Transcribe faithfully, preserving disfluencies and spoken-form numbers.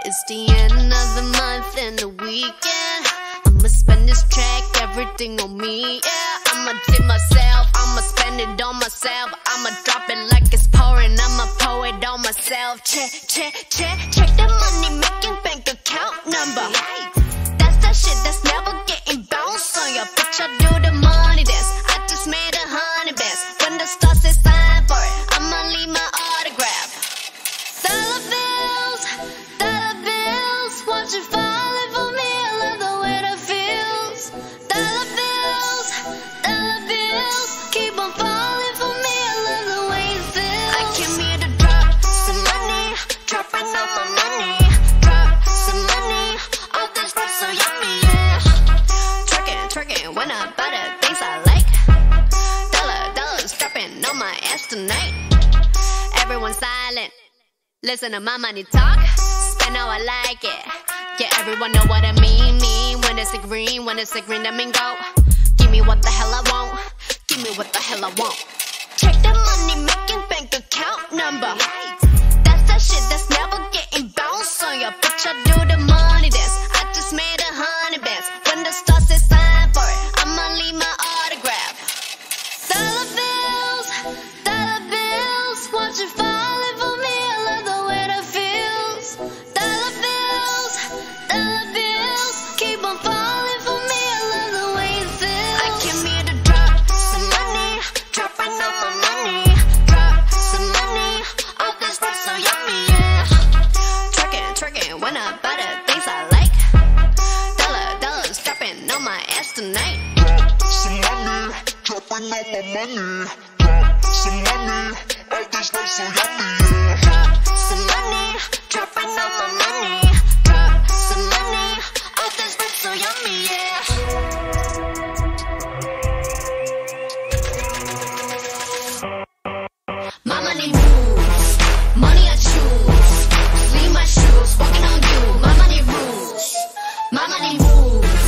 It's the end of the month and the weekend. I'ma spend this track, everything on me, yeah. I'ma tip myself, I'ma spend it on myself. I'ma drop it like it's pouring, I'ma pour it on myself. Check, check, check, check the money making bank account number. That's that shit that's never getting bounced on ya. Bitch, I do the money dance, I just made a hundred bands. When the stars say sign for it, I'ma leave my autograph. Dollar bills, dollar bills, watch it falling for me. I love the way that feels. Dollar bills, dollar bills, keep on falling for me. I love the way it feels. I came here to drop some money, dropping all my money. Drop some money, all this stuff so yummy, yeah. Twerking, twerking, when I buy the things I like. Dollar, dollars dropping on my ass tonight. Everyone silent. Listen to my money talk, spend how I like it. Yeah, everyone know what I mean, mean. When it's a green, when it's a green, that mean go. Give me what the hell I want, give me what the hell I want. Check the money making bank account number. That's that shit that's never getting bounced on ya. Bitch, I do the money dance, I just made a hundred bands. When the stars say sign for it, I'ma leave my autograph. Dollar bills, dollar bills, watch it falling for me. I love the way that feels. Dollar bills, dollar bills, keep on falling for me. I love the way it feels. I came here to drop some money, dropping all my money. Drop some money, all this stuff so yummy, yeah. Twerking, twerking, when I buy the things I like. Dollar, dollars dropping on my ass tonight. Drop some money, dropping all my money. Drop some money, all this stuff so yummy, yeah. Drop some money, dropping all my money. Drop some money, all this stuff so yummy, yeah. My money moves, money I choose. Leave my shoes, walking on you. My money rules, my money moves.